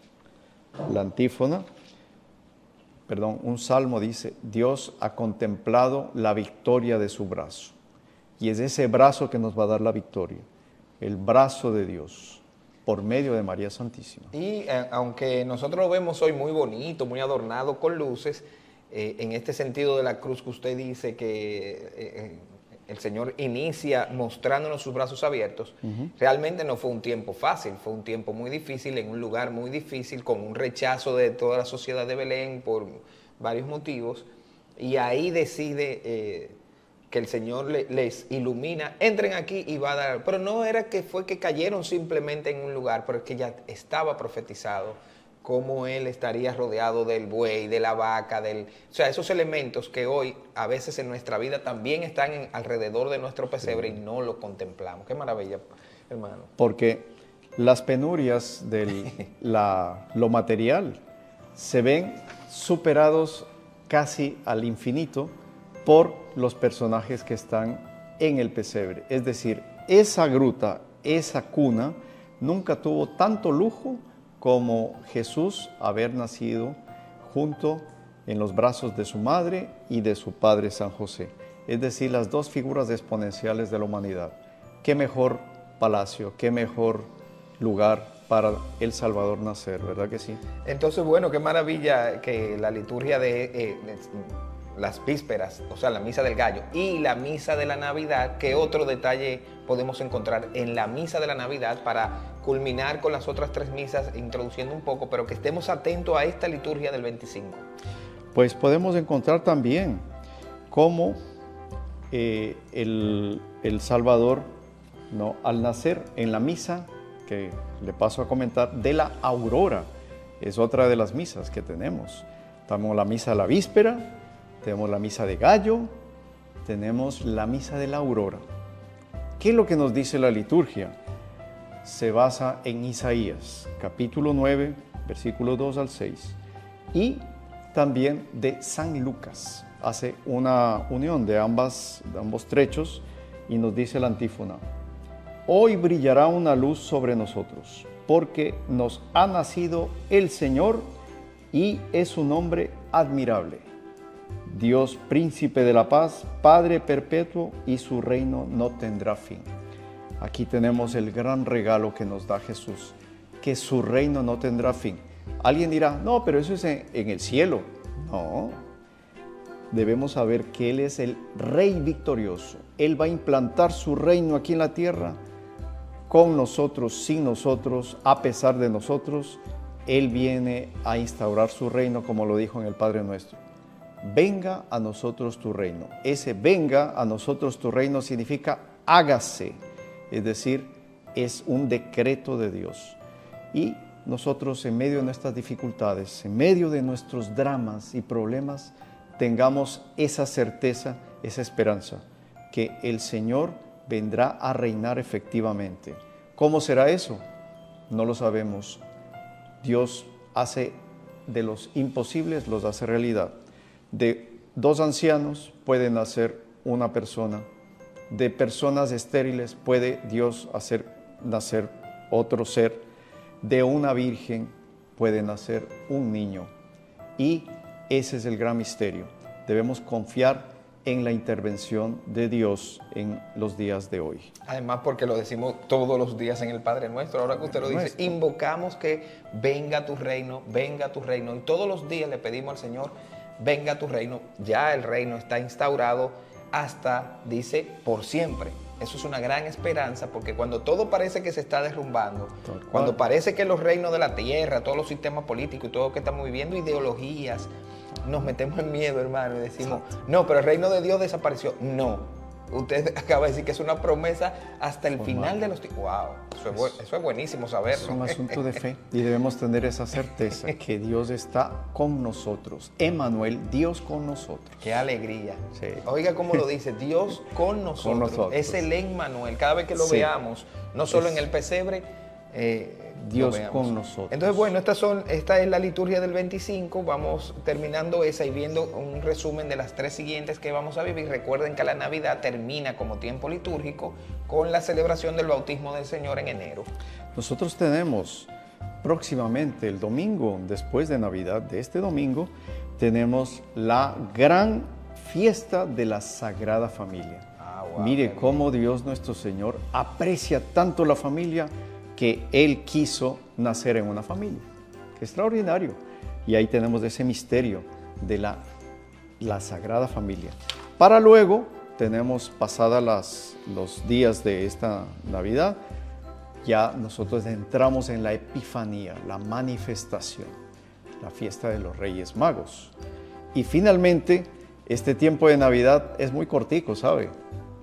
la antífona, perdón, un salmo dice, Dios ha contemplado la victoria de su brazo. Y es ese brazo que nos va a dar la victoria, el brazo de Dios, por medio de María Santísima. Y eh, aunque nosotros lo vemos hoy muy bonito, muy adornado con luces, eh, en este sentido de la cruz que usted dice que eh, el Señor inicia mostrándonos sus brazos abiertos, uh-huh. Realmente no fue un tiempo fácil, fue un tiempo muy difícil, en un lugar muy difícil, con un rechazo de toda la sociedad de Belén por varios motivos, y ahí decide eh, que el Señor le, les ilumina, entren aquí y va a dar, pero no era que fue que cayeron simplemente en un lugar, pero es que ya estaba profetizado cómo él estaría rodeado del buey, de la vaca, del, o sea, esos elementos que hoy a veces en nuestra vida también están en, alrededor de nuestro pesebre y no lo contemplamos. Qué maravilla, hermano. Porque las penurias de lo material se ven superados casi al infinito por los personajes que están en el pesebre. Es decir, esa gruta, esa cuna, nunca tuvo tanto lujo como Jesús haber nacido junto en los brazos de su madre y de su padre San José. Es decir, las dos figuras exponenciales de la humanidad. Qué mejor palacio, qué mejor lugar para el Salvador nacer, ¿verdad que sí? Entonces, bueno, qué maravilla que la liturgia de, eh, de las vísperas, o sea, la misa del gallo y la misa de la Navidad, ¿qué otro detalle podemos encontrar en la misa de la Navidad para culminar con las otras tres misas, introduciendo un poco, pero que estemos atentos a esta liturgia del veinticinco? Pues podemos encontrar también cómo eh, el, el Salvador, ¿no?, al nacer en la misa, que le paso a comentar, de la aurora, es otra de las misas que tenemos. Tenemos la misa de la víspera, tenemos la misa de gallo, tenemos la misa de la aurora. ¿Qué es lo que nos dice la liturgia? Se basa en Isaías, capítulo nueve, versículos dos al seis, y también de San Lucas. Hace una unión de, ambas, de ambos trechos y nos dice la antífona: hoy brillará una luz sobre nosotros, porque nos ha nacido el Señor y es su nombre admirable. Dios, príncipe de la paz, Padre perpetuo, y su reino no tendrá fin. Aquí tenemos el gran regalo que nos da Jesús, que su reino no tendrá fin. Alguien dirá, no, pero eso es en, en el cielo. No, debemos saber que Él es el Rey victorioso. Él va a implantar su reino aquí en la tierra, con nosotros, sin nosotros, a pesar de nosotros. Él viene a instaurar su reino, como lo dijo en el Padre Nuestro. Venga a nosotros tu reino. Ese venga a nosotros tu reino significa hágase, es decir, es un decreto de Dios. Y nosotros, en medio de nuestras dificultades, en medio de nuestros dramas y problemas, tengamos esa certeza, esa esperanza, que el Señor vendrá a reinar efectivamente. ¿Cómo será eso? No lo sabemos. Dios hace de los imposibles, los hace realidad. De dos ancianos puede nacer una persona. De personas estériles puede Dios hacer nacer otro ser. De una virgen puede nacer un niño. Y ese es el gran misterio. Debemos confiar en la intervención de Dios en los días de hoy. Además, porque lo decimos todos los días en el Padre Nuestro, ahora que usted lo dice, Nuestro. Invocamos que venga tu reino, venga tu reino, y todos los días le pedimos al Señor, venga tu reino. Ya el reino está instaurado hasta, dice, por siempre. Eso es una gran esperanza, porque cuando todo parece que se está derrumbando, cuando parece que los reinos de la tierra, todos los sistemas políticos y todo lo que estamos viviendo, ideologías, nos metemos en miedo, hermano, y decimos, Exacto. no, pero el reino de Dios desapareció. No. Usted acaba de decir que es una promesa hasta el Formado. final de los tiempos. ¡Wow! Eso es, bu eso es buenísimo saberlo. Es un asunto de fe y debemos tener esa certeza que Dios está con nosotros. Emmanuel, Dios con nosotros. ¡Qué alegría! Sí. Oiga cómo lo dice, Dios con nosotros. Con nosotros. Es el Emmanuel. Cada vez que lo sí. veamos, no solo es. en el pesebre, eh, Dios con nosotros. Entonces, bueno, estas son, esta es la liturgia del veinticinco. Vamos terminando esa y viendo un resumen de las tres siguientes que vamos a vivir. Recuerden que la Navidad termina como tiempo litúrgico con la celebración del bautismo del Señor en enero. Nosotros tenemos próximamente el domingo, después de Navidad, de este domingo, tenemos la gran fiesta de la Sagrada Familia. Ah, wow, Mire cómo Dios nuestro Señor aprecia tanto la familia, que Él quiso nacer en una familia. ¡Qué extraordinario! Y ahí tenemos ese misterio de la, la Sagrada Familia. Para luego, tenemos pasadas las, los días de esta Navidad, ya nosotros entramos en la Epifanía, la manifestación, la fiesta de los Reyes Magos. Y finalmente, este tiempo de Navidad es muy cortico, ¿sabe?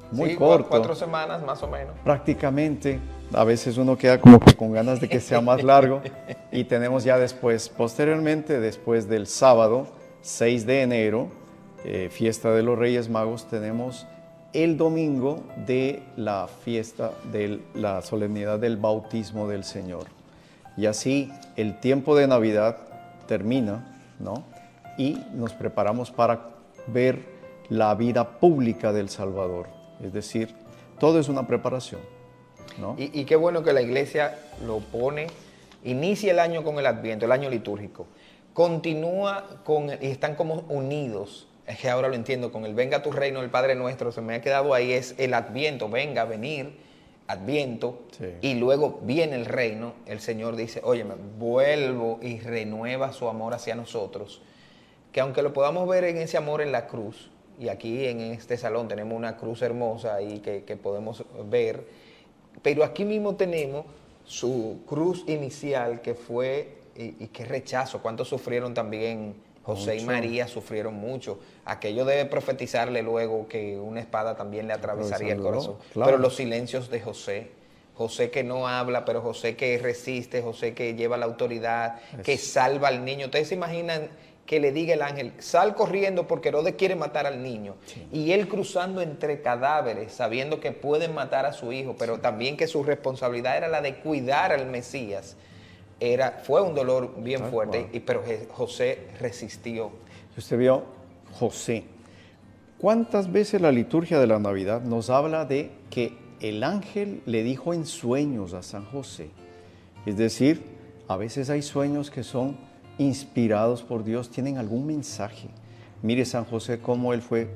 muy sí, corto. Cuatro semanas más o menos. Prácticamente, a veces uno queda como que con ganas de que sea más largo y tenemos ya después, posteriormente, después del sábado seis de enero, eh, fiesta de los Reyes Magos, tenemos el domingo de la fiesta de la solemnidad del bautismo del Señor. Y así el tiempo de Navidad termina, ¿no? Y nos preparamos para ver la vida pública del Salvador. Es decir, todo es una preparación, ¿no? Y, y qué bueno que la iglesia lo pone, inicia el año con el Adviento, el año litúrgico, continúa con, y están como unidos, es que ahora lo entiendo, con el venga tu reino, el Padre Nuestro, se me ha quedado ahí, es el Adviento, venga, venir, Adviento, sí. Y luego viene el reino, el Señor dice, óyeme, vuelvo y renueva su amor hacia nosotros, que aunque lo podamos ver en ese amor en la cruz, y aquí en este salón tenemos una cruz hermosa ahí que, que podemos ver, pero aquí mismo tenemos su cruz inicial que fue, y, y qué rechazo, cuántos sufrieron también, José mucho. Y María sufrieron mucho, aquello de profetizarle luego que una espada también le atravesaría el corazón, claro. Pero los silencios de José, José que no habla, pero José que resiste, José que lleva la autoridad, es. Que salva al niño, ustedes se imaginan que le diga el ángel, sal corriendo porque Herodes quiere matar al niño. Sí. Y él cruzando entre cadáveres, sabiendo que pueden matar a su hijo, pero sí. También que su responsabilidad era la de cuidar al Mesías. Era, fue un dolor bien ah, fuerte, wow. y, pero José resistió. Usted vio José. ¿Cuántas veces la liturgia de la Navidad nos habla de que el ángel le dijo en sueños a San José? Es decir, a veces hay sueños que son inspirados por Dios, tienen algún mensaje. Mire San José cómo él fue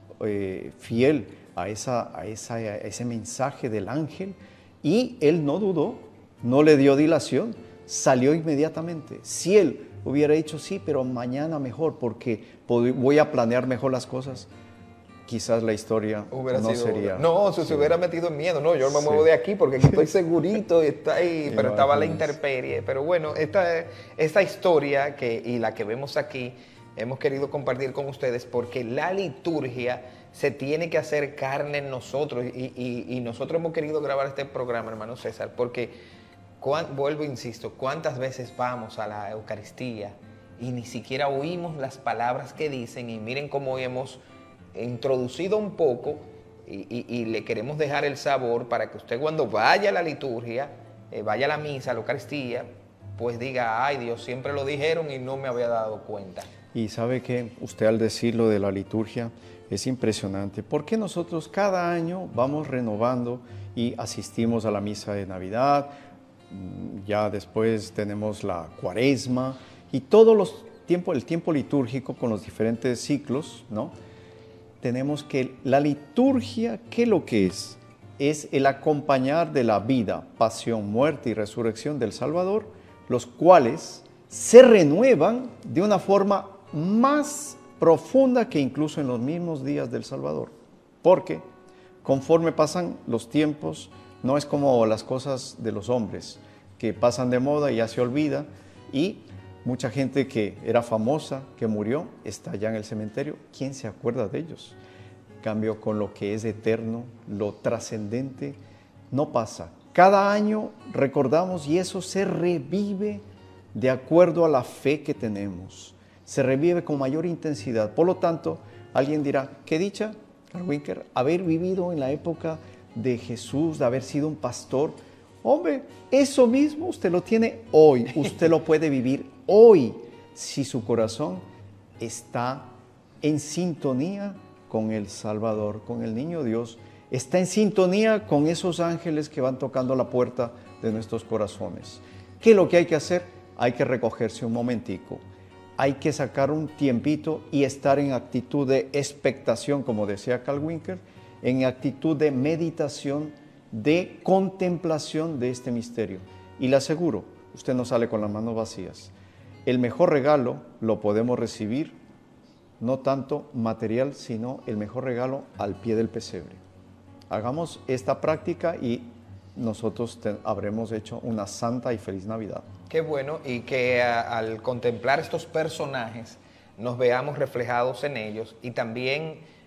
eh, fiel a, esa, a, esa, a ese mensaje del ángel y él no dudó, no le dio dilación, salió inmediatamente. Si él hubiera dicho sí, pero mañana mejor porque voy a planear mejor las cosas, quizás la historia hubiera no sido, sería... No, si sí. se hubiera metido en miedo, no, yo me sí. muevo de aquí porque estoy segurito, está ahí, pero estaba la intemperie. Pero bueno, esta, esta historia que, y la que vemos aquí, hemos querido compartir con ustedes porque la liturgia se tiene que hacer carne en nosotros y, y, y nosotros hemos querido grabar este programa, hermano César, porque, cuan, vuelvo, insisto, cuántas veces vamos a la Eucaristía y ni siquiera oímos las palabras que dicen y miren cómo hoy hemos introducido un poco y, y, y le queremos dejar el sabor para que usted cuando vaya a la liturgia, eh, vaya a la misa, a la Eucaristía, pues diga, ay Dios, siempre lo dijeron y no me había dado cuenta. Y sabe que usted al decirlo de la liturgia es impresionante, porque nosotros cada año vamos renovando y asistimos a la misa de Navidad, ya después tenemos la Cuaresma y todos los tiempos, el tiempo litúrgico con los diferentes ciclos, ¿no? Tenemos que la liturgia, ¿qué es lo que es? Es el acompañar de la vida, pasión, muerte y resurrección del Salvador, los cuales se renuevan de una forma más profunda que incluso en los mismos días del Salvador. Porque conforme pasan los tiempos, no es como las cosas de los hombres, que pasan de moda y ya se olvida, y mucha gente que era famosa, que murió, está ya en el cementerio. ¿Quién se acuerda de ellos? En cambio, con lo que es eterno, lo trascendente, no pasa. Cada año recordamos y eso se revive de acuerdo a la fe que tenemos. Se revive con mayor intensidad. Por lo tanto, alguien dirá, qué dicha, Carl Winker, haber vivido en la época de Jesús, de haber sido un pastor. Hombre, eso mismo usted lo tiene hoy, usted lo puede vivir hoy, si su corazón está en sintonía con el Salvador, con el Niño Dios, está en sintonía con esos ángeles que van tocando la puerta de nuestros corazones. ¿Qué es lo que hay que hacer? Hay que recogerse un momentico, hay que sacar un tiempito y estar en actitud de expectación, como decía Carl Winker, en actitud de meditación, de contemplación de este misterio. Y le aseguro, usted no sale con las manos vacías. El mejor regalo lo podemos recibir, no tanto material, sino el mejor regalo al pie del pesebre. Hagamos esta práctica y nosotros te, habremos hecho una santa y feliz Navidad. Qué bueno, y que a, al contemplar estos personajes nos veamos reflejados en ellos y también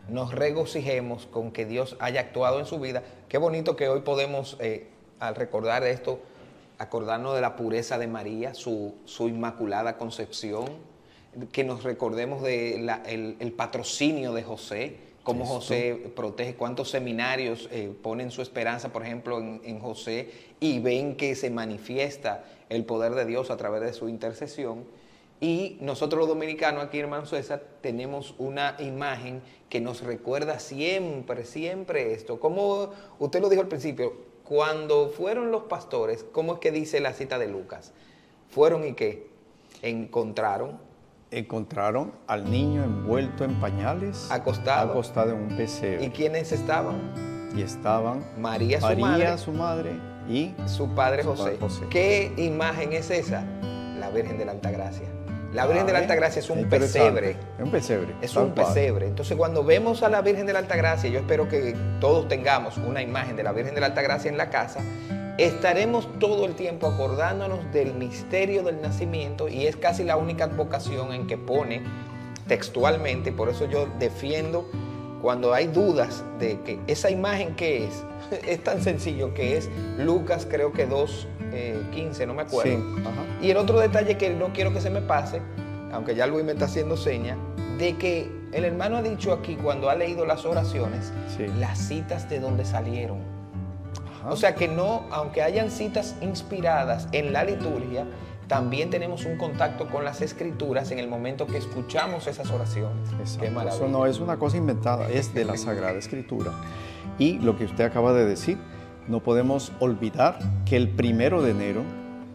nos regocijemos con que Dios haya actuado en su vida. Qué bonito que hoy podemos, eh, al recordar esto, acordarnos de la pureza de María, su, su inmaculada concepción, que nos recordemos del de el patrocinio de José, cómo Esto. José protege, cuántos seminarios eh, ponen su esperanza, por ejemplo, en, en José, y ven que se manifiesta el poder de Dios a través de su intercesión. Y nosotros los dominicanos aquí, hermano César, tenemos una imagen que nos recuerda siempre, siempre esto. Como usted lo dijo al principio, cuando fueron los pastores, ¿cómo es que dice la cita de Lucas? Fueron y ¿qué? Encontraron. Encontraron al niño envuelto en pañales. Acostado. Acostado en un pesebre. ¿Y quiénes estaban? Y estaban María, su María, madre. su madre y su padre, su José. padre José. ¿Qué imagen es esa? La Virgen de la Altagracia. La Virgen ah, de la Altagracia es un pesebre. Es un pesebre. Es un pesebre. Entonces, cuando vemos a la Virgen de la Altagracia, yo espero que todos tengamos una imagen de la Virgen de la Altagracia en la casa, estaremos todo el tiempo acordándonos del misterio del nacimiento, y es casi la única advocación en que pone textualmente. Por eso yo defiendo, cuando hay dudas de que esa imagen que es, es tan sencillo que es Lucas, creo que dos quince, no me acuerdo. Sí, ajá. Y el otro detalle que no quiero que se me pase, aunque ya Luis me está haciendo seña, de que el hermano ha dicho aquí, cuando ha leído las oraciones, sí, las citas de donde salieron. Ajá. O sea que no, aunque hayan citas inspiradas en la liturgia, también tenemos un contacto con las escrituras en el momento que escuchamos esas oraciones. Exacto. Qué maravilla. Eso no es una cosa inventada, es de la Sagrada Escritura. Y lo que usted acaba de decir, no podemos olvidar que el primero de enero,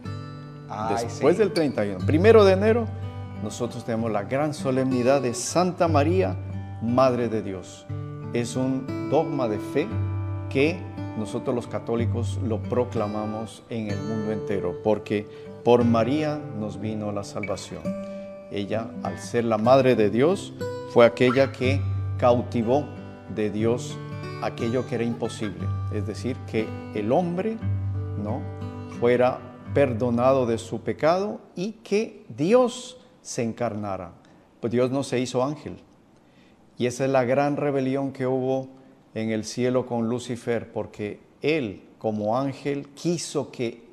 Ay, después sí. del treinta y uno, primero de enero, nosotros tenemos la gran solemnidad de Santa María, Madre de Dios. Es un dogma de fe que nosotros los católicos lo proclamamos en el mundo entero, porque por María nos vino la salvación. Ella, al ser la Madre de Dios, fue aquella que cautivó de Dios aquello que era imposible, es decir, que el hombre no fuera perdonado de su pecado y que Dios se encarnara. Pues Dios no se hizo ángel, y esa es la gran rebelión que hubo en el cielo con Lucifer, porque él como ángel quiso que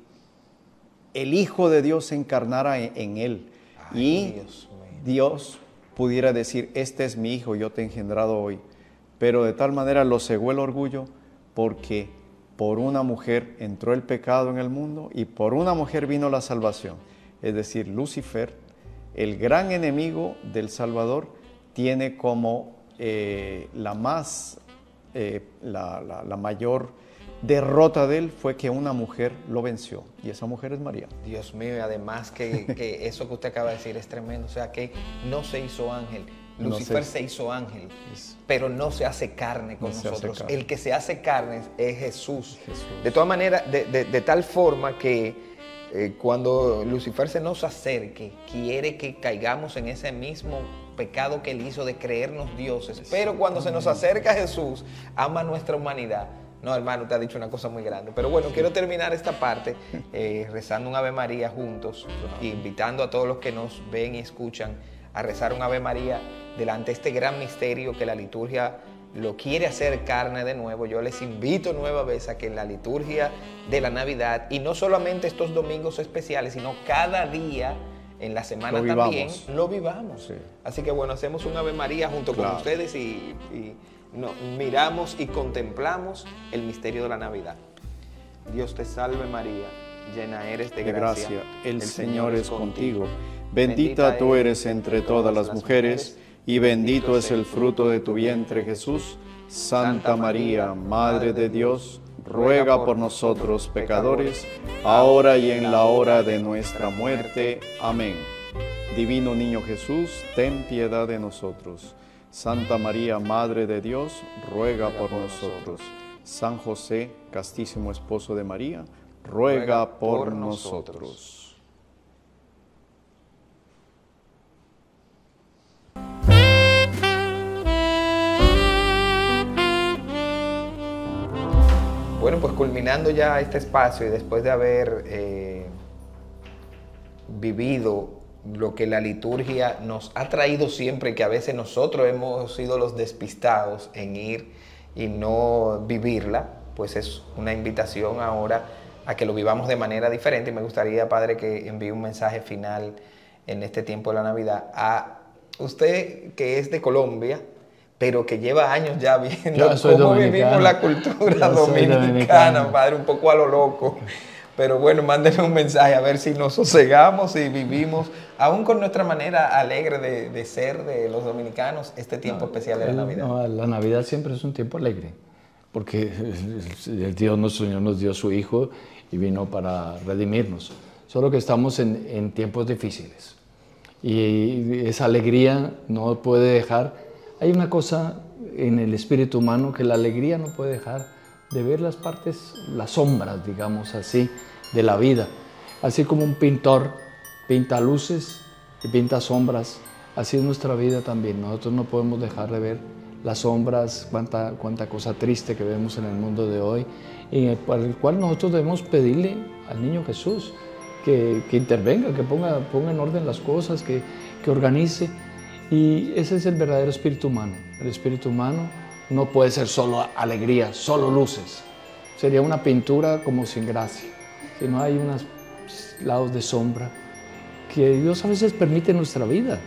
el Hijo de Dios se encarnara en, en él. Ay, y Dios, Dios pudiera decir: este es mi Hijo, yo te he engendrado hoy. Pero de tal manera lo cegó el orgullo, porque por una mujer entró el pecado en el mundo y por una mujer vino la salvación. Es decir, Lucifer, el gran enemigo del Salvador, tiene como eh, la más, eh, la, la, la mayor derrota de él fue que una mujer lo venció, y esa mujer es María. Dios mío, y además que, que eso que usted acaba de decir es tremendo, o sea que no se hizo ángel. Lucifer no se, se hizo ángel, es, pero no se hace carne con no nosotros. Carne. El que se hace carne es Jesús. Jesús. De todas maneras, de, de, de tal forma que eh, cuando Lucifer se nos acerque, quiere que caigamos en ese mismo pecado que él hizo de creernos dioses. Pero cuando se nos acerca a Jesús, ama nuestra humanidad. No, hermano, te ha dicho una cosa muy grande. Pero bueno, quiero terminar esta parte eh, rezando un Ave María juntos, e invitando a todos los que nos ven y escuchan a rezar un Ave María delante de este gran misterio que la liturgia lo quiere hacer carne de nuevo. Yo les invito nueva vez a que en la liturgia de la Navidad, y no solamente estos domingos especiales, sino cada día en la semana lo también, lo vivamos. Sí. Así que bueno, hacemos un Ave María junto claro. con ustedes y, y no, miramos y contemplamos el misterio de la Navidad. Dios te salve María, llena eres de, de gracia, gracia, el, el Señor, Señor es contigo. contigo. Bendita, Bendita tú eres entre todas las mujeres, y bendito es el fruto de tu vientre, Jesús. Santa María, Madre de Dios, ruega por nosotros pecadores, ahora y en la hora de nuestra muerte. Amén. Divino Niño Jesús, ten piedad de nosotros. Santa María, Madre de Dios, ruega por nosotros. San José, castísimo esposo de María, ruega por nosotros. Bueno, pues culminando ya este espacio y después de haber eh, vivido lo que la liturgia nos ha traído siempre, que a veces nosotros hemos sido los despistados en ir y no vivirla, pues es una invitación ahora a que lo vivamos de manera diferente. Y me gustaría, Padre, que envíe un mensaje final en este tiempo de la Navidad a usted, que es de Colombia, pero que lleva años ya viendo cómo vivimos la cultura dominicana, Padre, un poco a lo loco. Pero bueno, mándenme un mensaje a ver si nos sosegamos y vivimos, aún con nuestra manera alegre de, de ser de los dominicanos, este tiempo no, especial de la Navidad. No, la Navidad siempre es un tiempo alegre, porque el Dios nuestro Señor nos dio a su Hijo y vino para redimirnos. Solo que estamos en, en tiempos difíciles y esa alegría no puede dejar. Hay una cosa en el espíritu humano que la alegría no puede dejar de ver las partes, las sombras, digamos así, de la vida. Así como un pintor pinta luces y pinta sombras, así es nuestra vida también. Nosotros no podemos dejar de ver las sombras, cuánta, cuánta cosa triste que vemos en el mundo de hoy, y para el cual nosotros debemos pedirle al niño Jesús que, que intervenga, que ponga, ponga en orden las cosas, que, que organice. Y ese es el verdadero espíritu humano. El espíritu humano no puede ser solo alegría, solo luces. Sería una pintura como sin gracia. Si no hay unos lados de sombra que Dios a veces permite en nuestra vida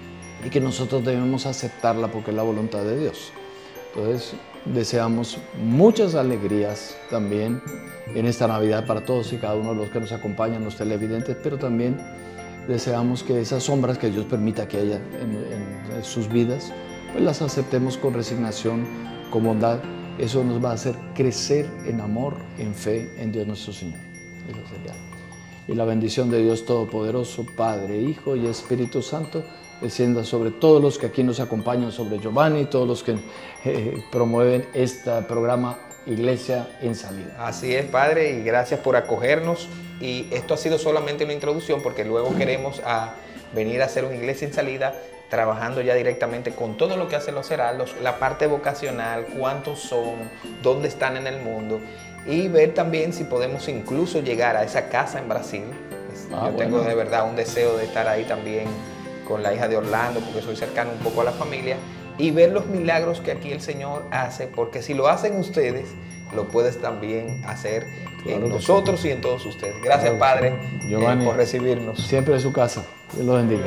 y que nosotros debemos aceptarla porque es la voluntad de Dios. Entonces, deseamos muchas alegrías también en esta Navidad para todos y cada uno de los que nos acompañan, los televidentes, pero también deseamos que esas sombras que Dios permita que haya en, en sus vidas, pues las aceptemos con resignación, con bondad. Eso nos va a hacer crecer en amor, en fe, en Dios nuestro Señor. Eso sería. Y la bendición de Dios Todopoderoso, Padre, Hijo y Espíritu Santo, descienda sobre todos los que aquí nos acompañan, sobre Giovanni, todos los que eh, promueven este programa Iglesia en Salida. Así es, Padre, y gracias por acogernos. Y esto ha sido solamente una introducción, porque luego queremos a venir a hacer una Iglesia en Salida, trabajando ya directamente con todo lo que hacen los heraldos, la parte vocacional, cuántos son, dónde están en el mundo, y ver también si podemos incluso llegar a esa casa en Brasil. Ah, Yo bueno. tengo de verdad un deseo de estar ahí también con la hija de Orlando, porque soy cercano un poco a la familia, y ver los milagros que aquí el Señor hace, porque si lo hacen ustedes, lo puedes también hacer claro en nosotros sí. y en todos ustedes. Gracias, claro, Padre, Giovanni, eh, por recibirnos. Siempre en su casa. Dios lo bendiga.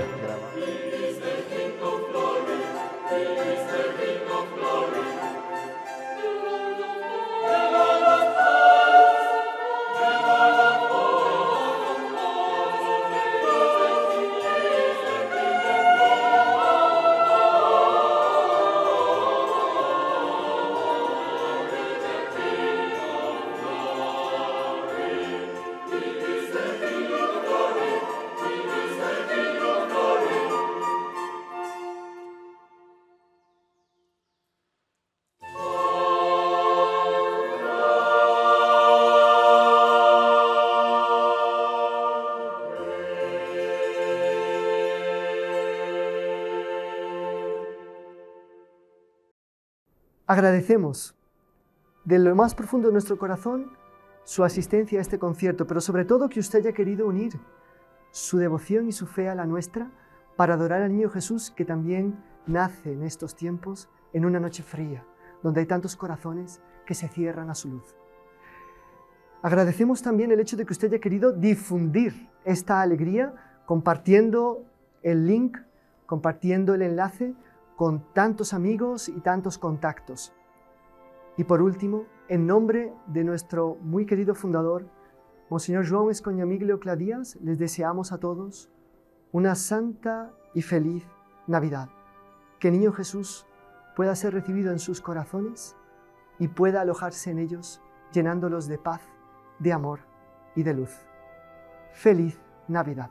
Agradecemos de lo más profundo de nuestro corazón su asistencia a este concierto, pero sobre todo que usted haya querido unir su devoción y su fe a la nuestra para adorar al niño Jesús, que también nace en estos tiempos en una noche fría, donde hay tantos corazones que se cierran a su luz. Agradecemos también el hecho de que usted haya querido difundir esta alegría compartiendo el link, compartiendo el enlace con tantos amigos y tantos contactos. Y por último, en nombre de nuestro muy querido fundador, Monseñor João Escoñamiglio Cladías, les deseamos a todos una santa y feliz Navidad. Que el Niño Jesús pueda ser recibido en sus corazones y pueda alojarse en ellos, llenándolos de paz, de amor y de luz. ¡Feliz Navidad!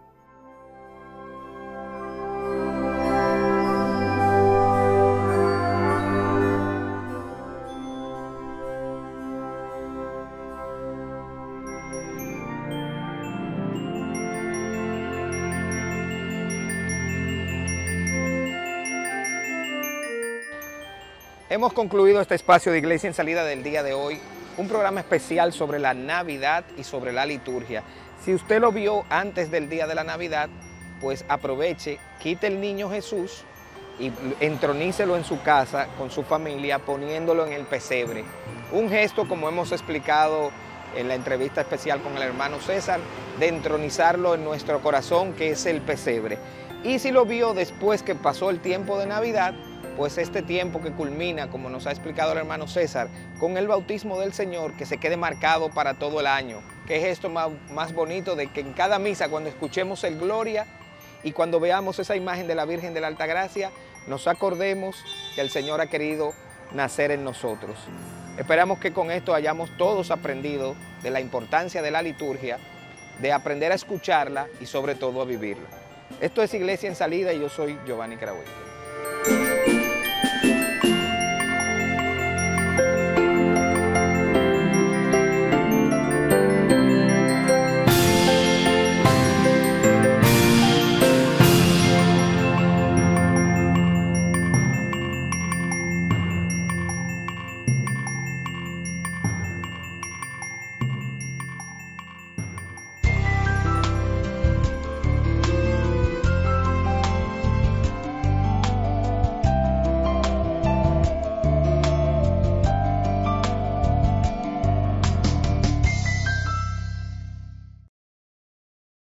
Hemos concluido este espacio de Iglesia en Salida del día de hoy, un programa especial sobre la Navidad y sobre la liturgia. Si usted lo vio antes del día de la Navidad, pues aproveche, quite el niño Jesús y entronícelo en su casa con su familia poniéndolo en el pesebre. Un gesto, como hemos explicado en la entrevista especial con el hermano César, de entronizarlo en nuestro corazón, que es el pesebre. Y si lo vio después que pasó el tiempo de Navidad, pues este tiempo que culmina, como nos ha explicado el hermano César, con el bautismo del Señor, que se quede marcado para todo el año. ¿Qué es esto más, más bonito de que en cada misa, cuando escuchemos el Gloria y cuando veamos esa imagen de la Virgen de la Altagracia, nos acordemos que el Señor ha querido nacer en nosotros? Esperamos que con esto hayamos todos aprendido de la importancia de la liturgia, de aprender a escucharla y sobre todo a vivirla. Esto es Iglesia en Salida y yo soy Giovanni Carahuel.